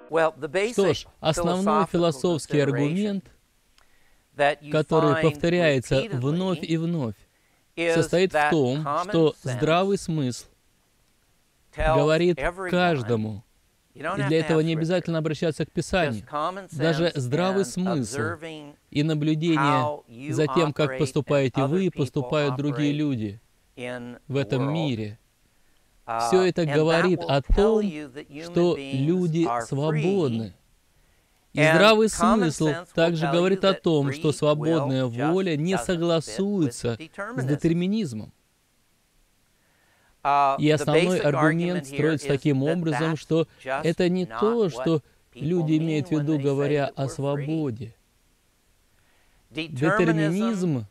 Что ж, основной философский аргумент, который повторяется вновь и вновь, состоит в том, что здравый смысл говорит каждому, и для этого не обязательно обращаться к Писанию. Даже здравый смысл и наблюдение за тем, как поступаете вы и поступают другие люди в этом мире, все это говорит о том, что люди свободны. И здравый смысл также говорит о том, что свободная воля не согласуется с детерминизмом. И основной аргумент строится таким образом, что это не то, что люди имеют в виду, говоря о свободе. Детерминизм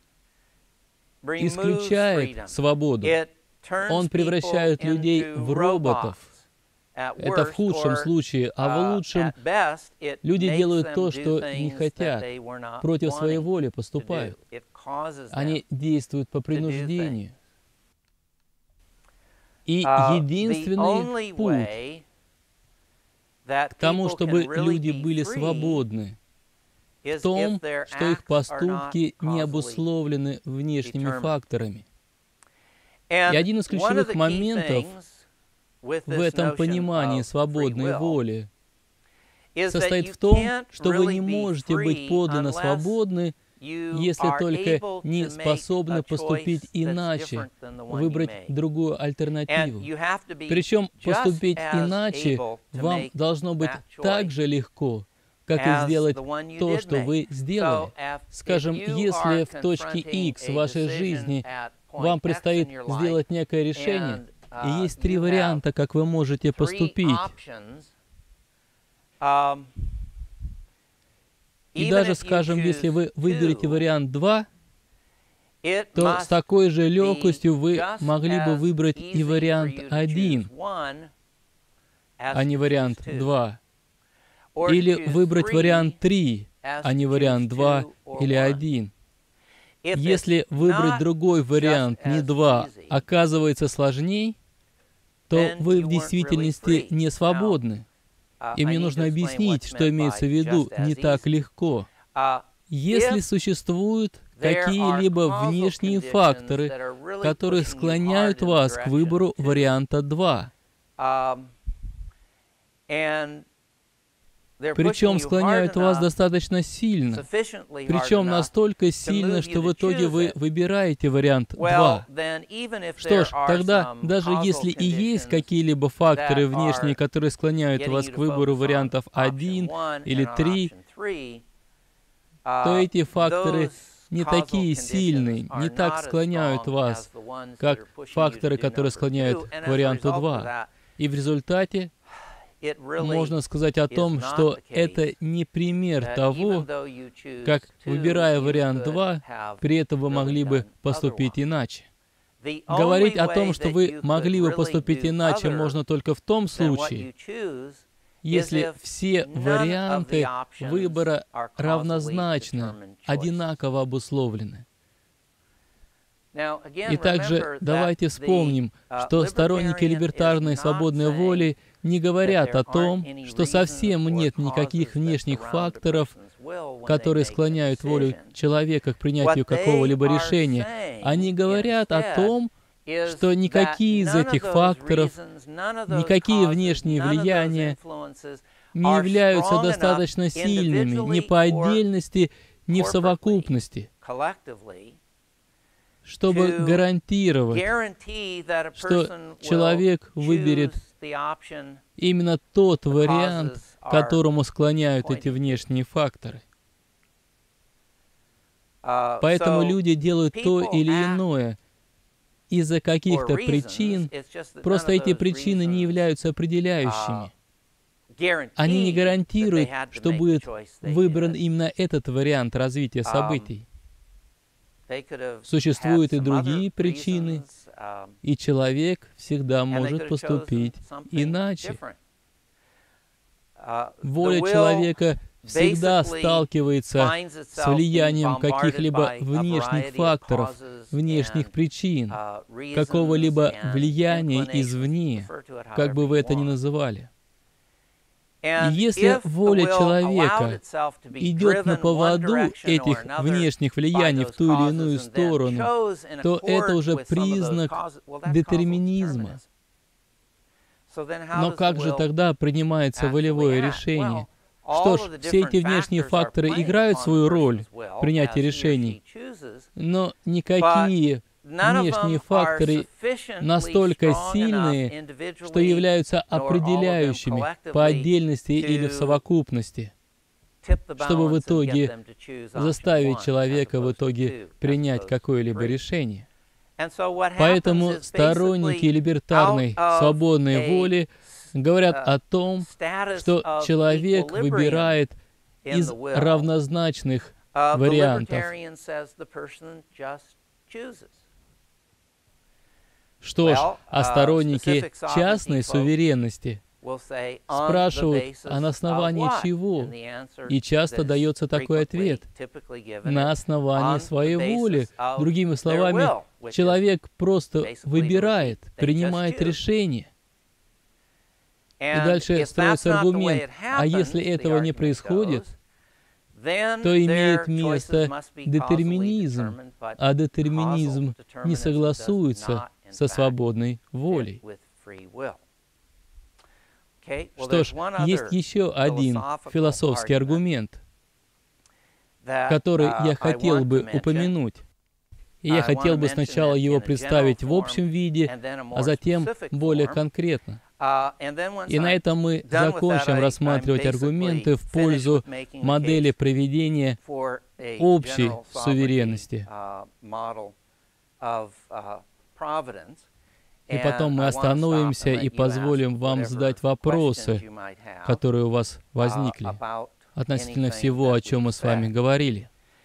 исключает свободу. Он превращает людей в роботов. Это в худшем случае, а в лучшем люди делают то, что не хотят, против своей воли поступают. Они действуют по принуждению. И единственный путь к тому, чтобы люди были свободны, в том, что их поступки не обусловлены внешними факторами. И один из ключевых моментов в этом понимании свободной воли состоит в том, что вы не можете быть подлинно свободны, если только не способны поступить иначе, выбрать другую альтернативу. Причем поступить иначе вам должно быть так же легко, как и сделать то, что вы сделали. Скажем, если в точке X в вашей жизни вам предстоит сделать некое решение, и есть 3 варианта, как вы можете поступить. И даже, скажем, если вы выберете вариант 2, то с такой же легкостью вы могли бы выбрать и вариант 1, а не вариант 2. Или выбрать вариант 3, а не вариант 2 или 1. Если выбрать другой вариант, не 2, оказывается сложнее, то вы в действительности не свободны. И мне нужно объяснить, что имеется в виду не так легко. Если существуют какие-либо внешние факторы, которые склоняют вас к выбору варианта 2, причем склоняют вас достаточно сильно, причем настолько сильно, что в итоге вы выбираете вариант 2. Что ж, тогда, даже если и есть какие-либо факторы внешние, которые склоняют вас к выбору вариантов 1 или 3, то эти факторы не такие сильные, не так склоняют вас, как факторы, которые склоняют к варианту 2. И в результате можно сказать о том, что это не пример того, как, выбирая вариант 2, при этом вы могли бы поступить иначе. Говорить о том, что вы могли бы поступить иначе, можно только в том случае, если все варианты выбора равнозначно, одинаково обусловлены. И также давайте вспомним, что сторонники либертарной свободной воли не говорят о том, что совсем нет никаких внешних факторов, которые склоняют волю человека к принятию какого-либо решения. Они говорят о том, что никакие из этих факторов, никакие внешние влияния не являются достаточно сильными ни по отдельности, ни в совокупности, чтобы гарантировать, что человек выберет именно тот вариант, к которому склоняют эти внешние факторы. Поэтому люди делают то или иное из-за каких-то причин, просто эти причины не являются определяющими. Они не гарантируют, что будет выбран именно этот вариант развития событий. Существуют и другие причины, и человек всегда может поступить иначе. Воля человека всегда сталкивается с влиянием каких-либо внешних факторов, внешних причин, какого-либо влияния извне, как бы вы это ни называли. И если воля человека идет на поводу этих внешних влияний в ту или иную сторону, то это уже признак детерминизма. Но как же тогда принимается волевое решение? Что ж, все эти внешние факторы играют свою роль в принятии решений, но никакие внешние факторы настолько сильные, что являются определяющими по отдельности или в совокупности, чтобы в итоге заставить человека в итоге принять какое-либо решение. Поэтому сторонники либертарной свободной воли говорят о том, что человек выбирает из равнозначных вариантов. Что ж, а сторонники частной суверенности спрашивают, а на основании чего? И часто дается такой ответ: на основании своей воли. Другими словами, человек просто выбирает, принимает решение. И дальше строится аргумент: а если этого не происходит, то имеет место детерминизм, а детерминизм не согласуется со свободной волей. Что ж, есть еще один философский аргумент, который я хотел бы упомянуть. И я хотел бы сначала его представить в общем виде, а затем более конкретно. И на этом мы закончим рассматривать аргументы в пользу модели проведения общей суверенности. И потом мы остановимся и позволим вам задать вопросы, которые у вас возникли относительно всего, о чем мы с вами говорили.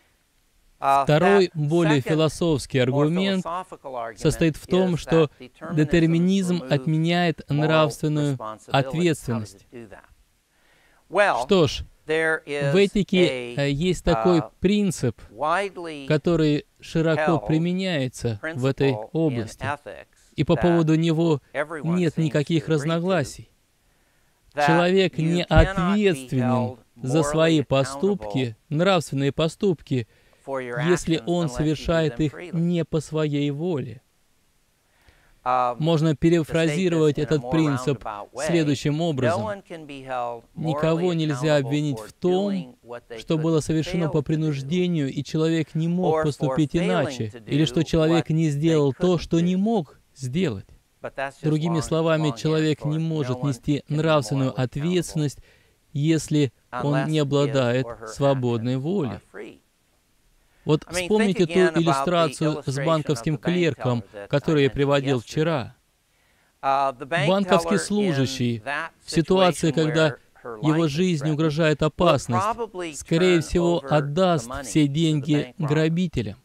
Второй, более философский аргумент состоит в том, что детерминизм отменяет нравственную ответственность. Что ж, в этике есть такой принцип, который широко применяется в этой области, и по поводу него нет никаких разногласий. Человек не ответственен за свои поступки, нравственные поступки, если он совершает их не по своей воле. Можно перефразировать этот принцип следующим образом. Никого нельзя обвинить в том, что было совершено по принуждению, и человек не мог поступить иначе, или что человек не сделал то, что не мог сделать. Другими словами, человек не может нести нравственную ответственность, если он не обладает свободной волей. Вот вспомните ту иллюстрацию с банковским клерком, которую я приводил вчера. Банковский служащий в ситуации, когда его жизни угрожает опасность, скорее всего, отдаст все деньги грабителям.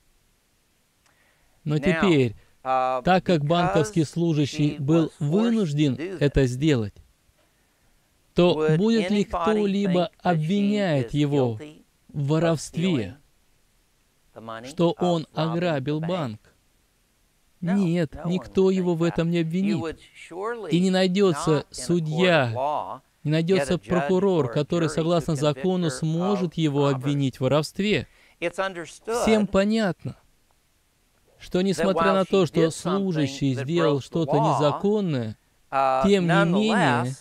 Но теперь, так как банковский служащий был вынужден это сделать, то будет ли кто-либо обвиняет его в воровстве, что он ограбил банк? Нет, никто его в этом не обвинит. И не найдется судья, не найдется прокурор, который, согласно закону, сможет его обвинить в воровстве. Всем понятно, что несмотря на то, что служащий сделал что-то незаконное, тем не менее,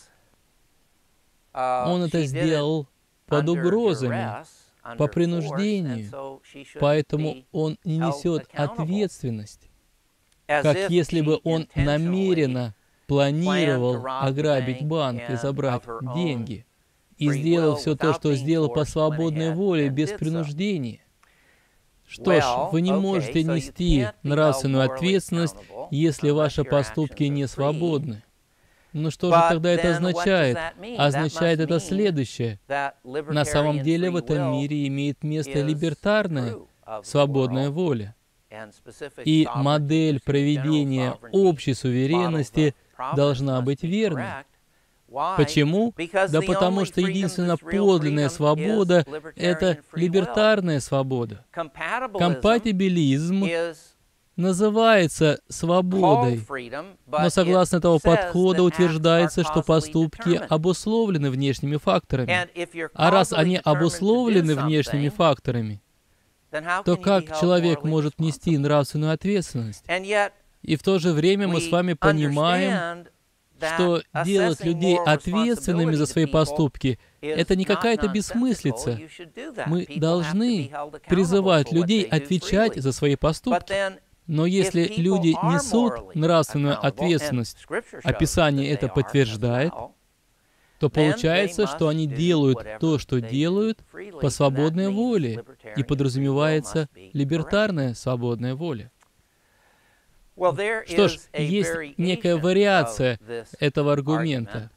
он это сделал под угрозами, по принуждению, поэтому он не несет ответственность, как если бы он намеренно планировал ограбить банк и забрать деньги, и сделал все то, что сделал по свободной воле, без принуждения. Что ж, вы не можете нести нравственную ответственность, если ваши поступки не свободны. Но что же тогда это означает? Означает это следующее. На самом деле в этом мире имеет место либертарная, свободная воля. И модель проведения общей суверенности должна быть верной. Почему? Да потому что единственная подлинная свобода — это либертарная свобода. Компатибилизм называется свободой, но согласно этого подхода утверждается, что поступки обусловлены внешними факторами. А раз они обусловлены внешними факторами, то как человек может нести нравственную ответственность? И в то же время мы с вами понимаем, что делать людей ответственными за свои поступки — это не какая-то бессмыслица. Мы должны призывать людей отвечать за свои поступки. Но если люди несут нравственную ответственность, а Писание это подтверждает, то получается, что они делают то, что делают, по свободной воле, и подразумевается либертарная свободная воля. Что ж, есть некая вариация этого аргумента,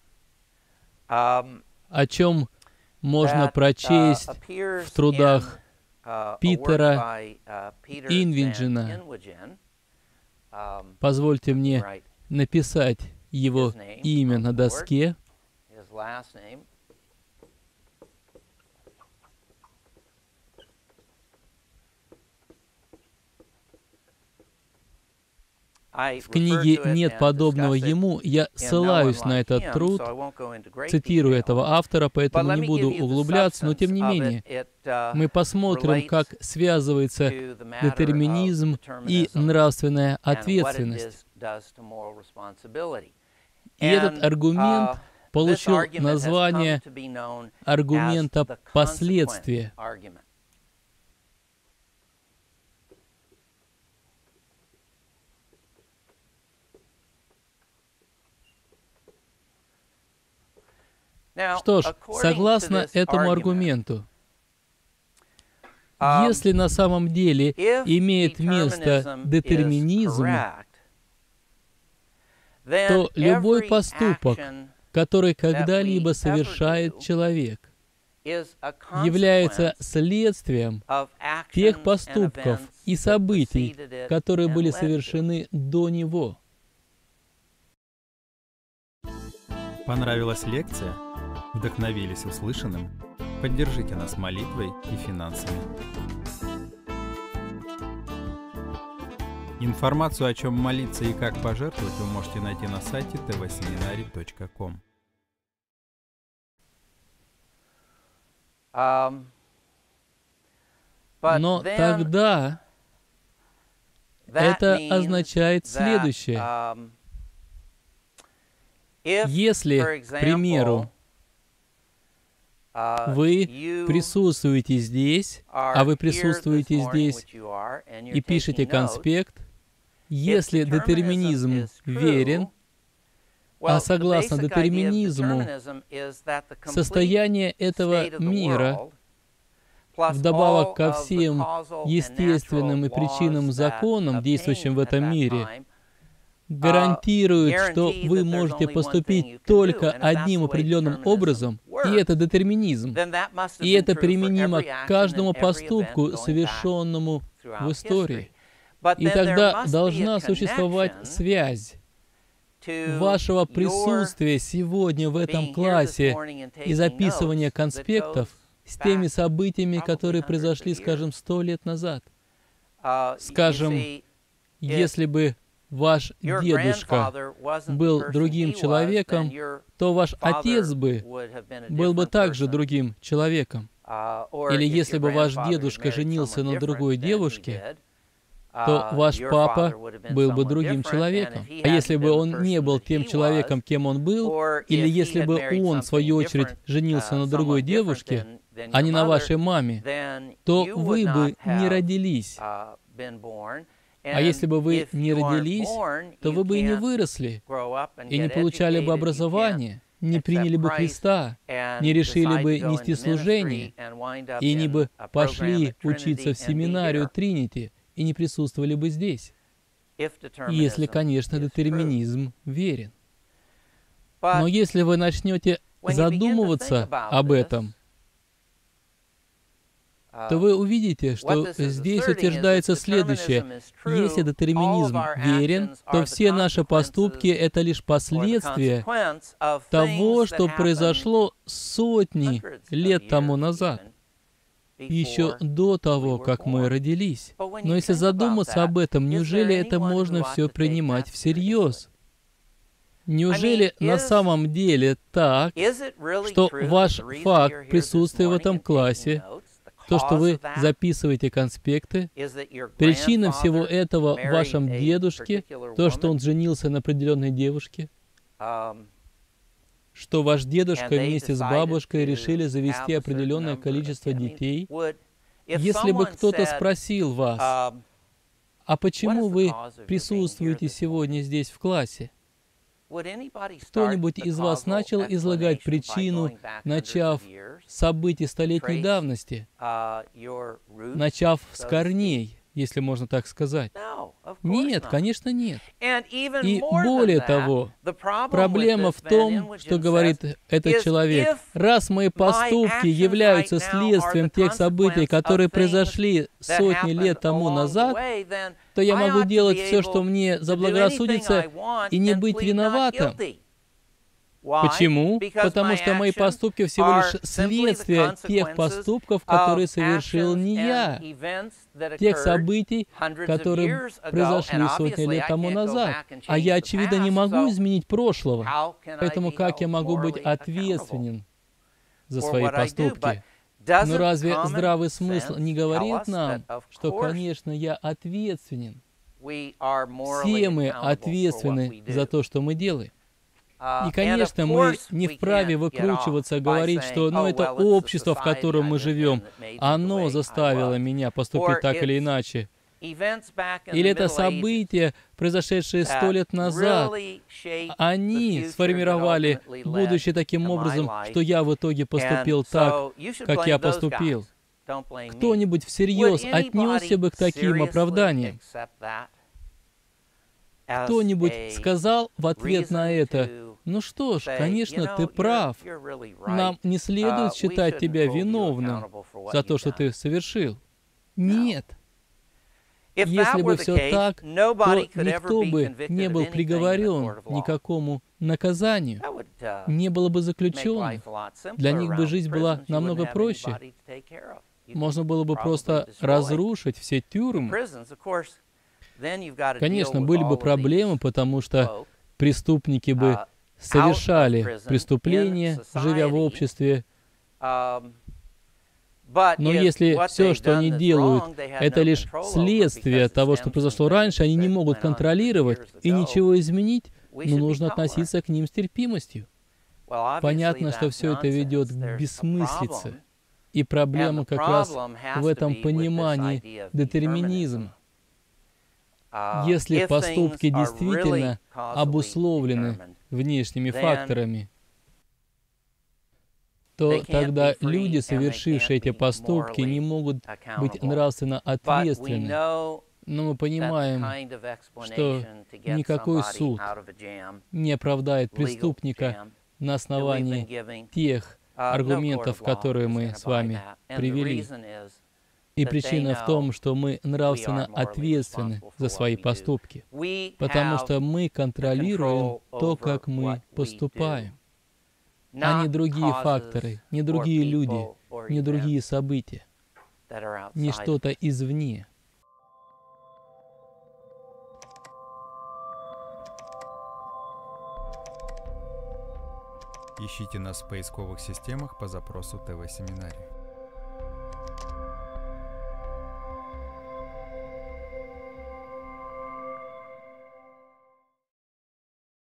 о чем можно прочесть в трудах Питера Инвиджена. Позвольте мне написать его имя на доске. В книге «Нет подобного ему» я ссылаюсь на этот труд, цитирую этого автора, поэтому не буду углубляться, но тем не менее, мы посмотрим, как связывается детерминизм и нравственная ответственность. И этот аргумент получил название аргумента последствия. Что ж, согласно этому аргументу, если на самом деле имеет место детерминизм, то любой поступок, который когда-либо совершает человек, является следствием тех поступков и событий, которые были совершены до него. Понравилась лекция? Вдохновились услышанным? Поддержите нас молитвой и финансами. Информацию, о чем молиться и как пожертвовать, вы можете найти на сайте tvseminary.com. Но тогда это означает следующее. Если, к примеру, вы присутствуете здесь, а вы присутствуете здесь и пишете конспект, если детерминизм верен, а согласно детерминизму, состояние этого мира, вдобавок ко всем естественным и причинным законам, действующим в этом мире, гарантирует, что вы можете поступить только одним определенным образом, и это детерминизм. И это применимо к каждому поступку, совершенному в истории. И тогда должна существовать связь вашего присутствия сегодня в этом классе и записывания конспектов с теми событиями, которые произошли, скажем, 100 лет назад. Скажем, если бы ваш дедушка был другим человеком, то ваш отец был бы также другим человеком. Или если бы ваш дедушка женился на другой девушке, то ваш папа был бы другим человеком. А если бы он не был тем человеком, кем он был, или если бы он, в свою очередь, женился на другой девушке, а не на вашей маме, то вы бы не родились. А если бы вы не родились, то вы бы и не выросли, и не получали бы образование, не приняли бы Христа, не решили бы нести служение, и не бы пошли учиться в семинарию Тринити, и не присутствовали бы здесь. Если, конечно, детерминизм верен. Но если вы начнете задумываться об этом, то вы увидите, что здесь утверждается следующее. Если детерминизм верен, то все наши поступки — это лишь последствия того, что произошло сотни лет тому назад. еще до того, как мы родились. Но если задуматься об этом, неужели это можно все принимать всерьез? Неужели на самом деле так, что ваш факт присутствия в этом классе, то, что вы записываете конспекты, причина всего этого в вашем дедушке, то, что он женился на определенной девушке, что ваш дедушка вместе с бабушкой решили завести определенное количество детей? Если бы кто-то спросил вас, а почему вы присутствуете сегодня здесь в классе? Кто-нибудь из вас начал излагать причину, начав с событий столетней давности, начав с корней, если можно так сказать? Нет, конечно, нет. И более того, проблема в том, что говорит этот человек. Раз мои поступки являются следствием тех событий, которые произошли сотни лет тому назад, то я могу делать все, что мне заблагорассудится, и не быть виноватым. Почему? Потому что мои поступки всего лишь следствие тех поступков, которые совершил не я, тех событий, которые произошли сотни лет тому назад. А я, очевидно, не могу изменить прошлого. Поэтому как я могу быть ответственен за свои поступки? Но разве здравый смысл не говорит нам, что, конечно, я ответственен? Все мы ответственны за то, что мы делаем. И, конечно, мы не вправе выкручиваться, говорить, что это общество, в котором мы живем, оно заставило меня поступить так или иначе. Или это события, произошедшие 100 лет назад, они сформировали будущее таким образом, что я в итоге поступил так, как я поступил. Кто-нибудь всерьез отнесся бы к таким оправданиям? Кто-нибудь сказал в ответ на это: «Ну что ж, конечно, ты прав. Нам не следует считать тебя виновным за то, что ты совершил». Нет. Если бы все так, то никто бы не был приговорен ни к какому наказанию, не было бы заключенных. Для них бы жизнь была намного проще. Можно было бы просто разрушить все тюрьмы. Конечно, были бы проблемы, потому что преступники бы совершали преступления, живя в обществе. Но если все, что они делают, это лишь следствие того, что произошло раньше, они не могут контролировать и ничего изменить, но нужно относиться к ним с терпимостью. Понятно, что все это ведет к бессмыслице. И проблема как раз в этом понимании детерминизма. Если поступки действительно обусловлены внешними факторами, то тогда люди, совершившие эти поступки, не могут быть нравственно ответственны. Но мы понимаем, что никакой суд не оправдает преступника на основании тех аргументов, которые мы с вами привели. И причина в том, что мы нравственно ответственны за свои поступки, потому что мы контролируем то, как мы поступаем, а не другие факторы, не другие люди, не другие события, не что-то извне. Ищите нас в поисковых системах по запросу ТВ-семинарий.